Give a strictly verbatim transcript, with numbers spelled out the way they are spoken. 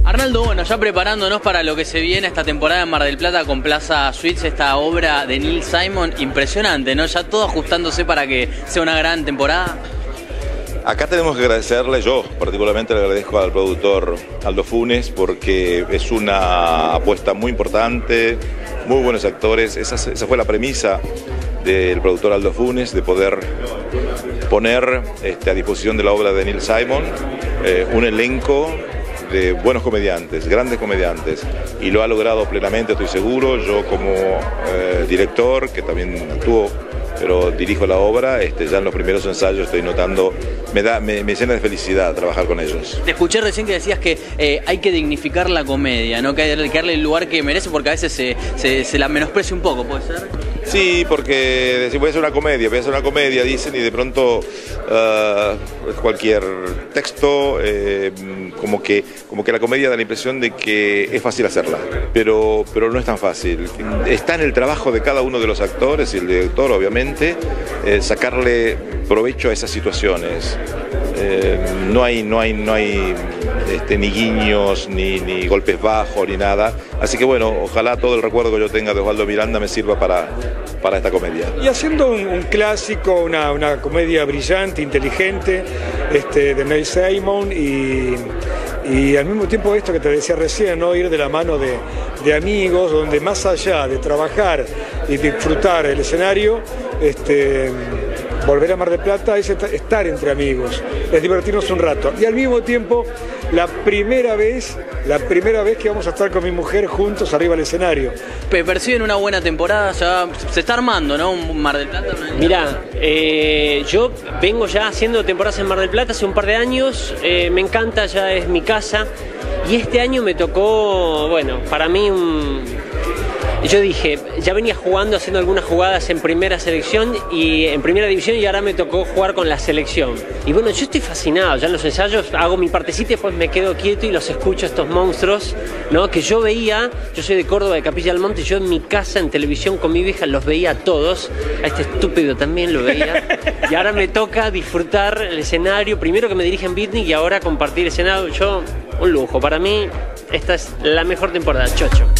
Arnaldo, bueno, ya preparándonos para lo que se viene esta temporada en Mar del Plata con Plaza Suites, esta obra de Neil Simon, impresionante, ¿no? Ya todo ajustándose para que sea una gran temporada. Acá tenemos que agradecerle, yo particularmente le agradezco al productor Aldo Funes, porque es una apuesta muy importante, muy buenos actores. Esa, esa fue la premisa del productor Aldo Funes, de poder poner este, a disposición de la obra de Neil Simon eh, un elenco de buenos comediantes, grandes comediantes, y lo ha logrado plenamente, estoy seguro. Yo como eh, director, que también actúo, pero dirijo la obra, este, ya en los primeros ensayos estoy notando, me, da, me, me llena de felicidad trabajar con ellos. Te escuché recién que decías que eh, hay que dignificar la comedia, ¿no? Que hay que darle el lugar que merece, porque a veces se, se, se la menosprecia un poco, ¿puede ser? Sí, porque si voy a hacer una comedia, voy a hacer una comedia, dicen, y de pronto uh, cualquier texto, eh, como, que, como que la comedia da la impresión de que es fácil hacerla, pero, pero no es tan fácil. Está en el trabajo de cada uno de los actores y el director, obviamente, eh, sacarle provecho a esas situaciones. Eh, no hay, no hay, no hay este, ni guiños, ni, ni golpes bajos, ni nada. Así que bueno, ojalá todo el recuerdo que yo tenga de Osvaldo Miranda me sirva para, para esta comedia. Y haciendo un, un clásico, una, una comedia brillante, inteligente, este, de Neil Simon, y, y al mismo tiempo esto que te decía recién, ¿no? Ir de la mano de, de amigos, donde más allá de trabajar y disfrutar el escenario, este, volver a Mar del Plata es estar entre amigos, es divertirnos un rato. Y al mismo tiempo, la primera vez, la primera vez que vamos a estar con mi mujer juntos arriba del escenario. ¿Perciben una buena temporada? Ya se está armando, ¿no? Un Mar del Plata. ¿No? Mirá, eh, yo vengo ya haciendo temporadas en Mar del Plata hace un par de años, eh, me encanta, ya es mi casa. Y este año me tocó, bueno, para mí un... Yo dije, ya venía jugando, haciendo algunas jugadas en primera selección y en primera división, y ahora me tocó jugar con la selección. Y bueno, yo estoy fascinado, ya en los ensayos hago mi partecita y después me quedo quieto y los escucho, estos monstruos, ¿no? Que yo veía, yo soy de Córdoba, de Capilla del Monte, yo en mi casa, en televisión con mi vieja, los veía a todos, a este estúpido también lo veía, y ahora me toca disfrutar el escenario, primero que me dirigen Beatnik y ahora compartir el escenario. Yo, un lujo, para mí esta es la mejor temporada, chocho.